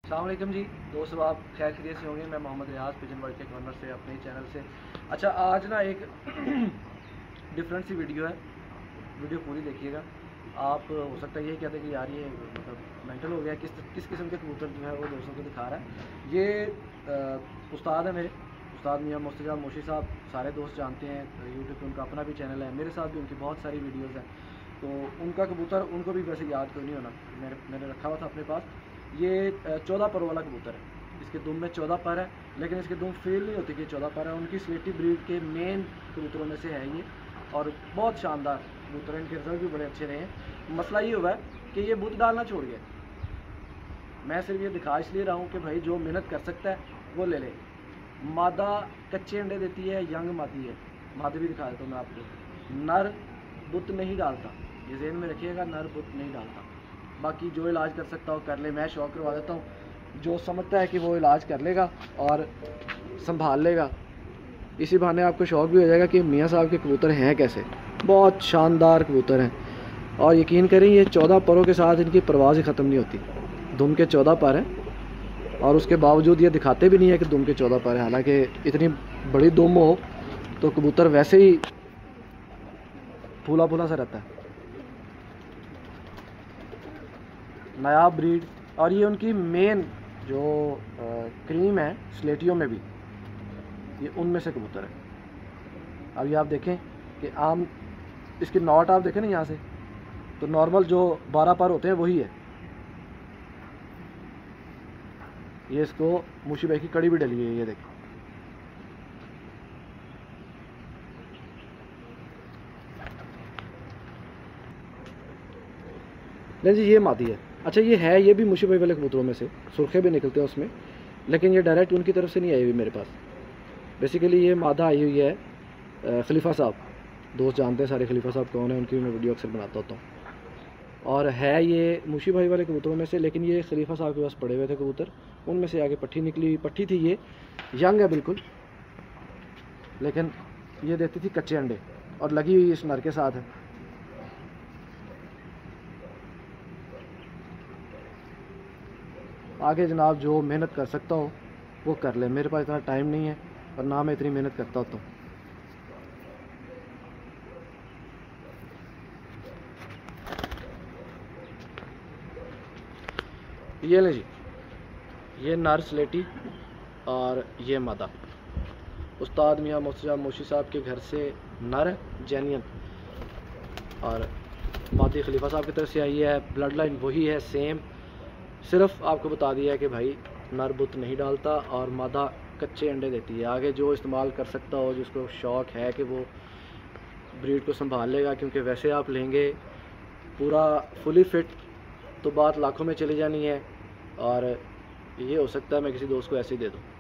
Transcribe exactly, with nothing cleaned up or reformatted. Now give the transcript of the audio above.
अस्सलाम वालेकुम जी दोस्तों, आप खैर खैरियत से होंगे। मैं मोहम्मद रियाज पिजन वर्ल्ड के कॉर्नर से अपने चैनल से। अच्छा, आज ना एक डिफरेंट सी वीडियो है। वीडियो पूरी देखिएगा। आप हो सकता है ये कहते कि यार ये मतलब मेंटल हो गया, किस किस किस्म के कबूतर जो है वो दोस्तों को दिखा रहा है। ये आ, उस्ताद है मेरे, उस्ताद मियाँ मुस्तफ़ा मोशी साहब, सारे दोस्त जानते हैं। यूट्यूब पे उनका अपना भी चैनल है, मेरे साथ भी उनकी बहुत सारी वीडियोज़ हैं। तो उनका कबूतर उनको भी वैसे याद क्यों नहीं होना, मेरे मैंने रखा हुआ था अपने पास। ये चौदह पर वाला कबूतर है। इसके दुम में चौदह पर है, लेकिन इसके दुम फील नहीं होती कि चौदह पर है। उनकी स्लेटी ब्रीड के मेन कबूतरों में से है ये, और बहुत शानदार कबूतर हैं। इनके रिजल्ट भी बड़े अच्छे रहे हैं। मसला ये हुआ है कि ये बुत डालना छोड़ गया। मैं सिर्फ ये दिखा इसलिए रहा हूँ कि भाई जो मेहनत कर सकता है वो ले ले। मादा कच्चे अंडे देती है, यंग मादी है। मादी भी दिखा देता हूँ मैं आपको। नर बुत नहीं डालता, ये ज़हन में रखिएगा, नर बुत नहीं डालता। बाकी जो इलाज कर सकता हो कर ले, मैं शौक करवा देता हूँ। जो समझता है कि वो इलाज कर लेगा और संभाल लेगा, इसी बहाने आपको शौक भी हो जाएगा कि मियाँ साहब के कबूतर हैं कैसे। बहुत शानदार कबूतर हैं, और यकीन करें ये चौदह परों के साथ इनकी परवाज़ ही ख़त्म नहीं होती। दुम के चौदह पर हैं, और उसके बावजूद ये दिखाते भी नहीं है कि दुम के चौदह पर है। हालांकि इतनी बड़ी दुम हो तो कबूतर वैसे ही फूला फूला सा रहता है। नायाब ब्रीड, और ये उनकी मेन जो क्रीम है स्लेटियों में भी, ये उनमें से कबूतर है। अभी आप देखें कि आम इसकी नॉट आप देखें ना यहाँ से, तो नॉर्मल जो बारह पर होते हैं वही है। ये इसको मूशी भाई की कड़ी भी डली है, ये देखें। नहीं जी, ये मादी है। अच्छा, ये है, ये भी मूशी भाई वाले कबूतरों में से, सुर्खे भी निकलते हैं उसमें, लेकिन ये डायरेक्ट उनकी तरफ से नहीं आई हुई मेरे पास। बेसिकली ये मादा आई हुई है खलीफा साहब, दोस्त जानते हैं सारे खलीफा साहब कौन है, उनकी मैं वीडियो अक्सर बनाता होता हूँ। और है ये मूशी भाई वाले कबूतरों में से, लेकिन ये खलीफा साहब के पास पड़े हुए थे कबूतर, उनमें से आगे पट्टी निकली। पट्टी थी, ये यंग है बिल्कुल, लेकिन ये देती थी कच्चे अंडे, और लगी हुई इस नर के साथ है। आगे जनाब जो मेहनत कर सकता हो वो कर ले। मेरे पास इतना टाइम नहीं है, और ना मैं इतनी मेहनत करता होता हूँ। ये ले जी, ये नर स्लेटी और ये मादा। उस्ताद मियाँ मुस्तफ़ा मोशी साहब के घर से नर जेनियन, और मादी खलीफा साहब की तरफ से आई है। ब्लड लाइन वही है, सेम। सिर्फ आपको बता दिया है कि भाई नर बुत नहीं डालता, और मादा कच्चे अंडे देती है। आगे जो इस्तेमाल कर सकता हो, जिसको शौक़ है कि वो ब्रीड को संभाल लेगा, क्योंकि वैसे आप लेंगे पूरा फुली फिट तो बात लाखों में चली जानी है, और ये हो सकता है मैं किसी दोस्त को ऐसे ही दे दूँ।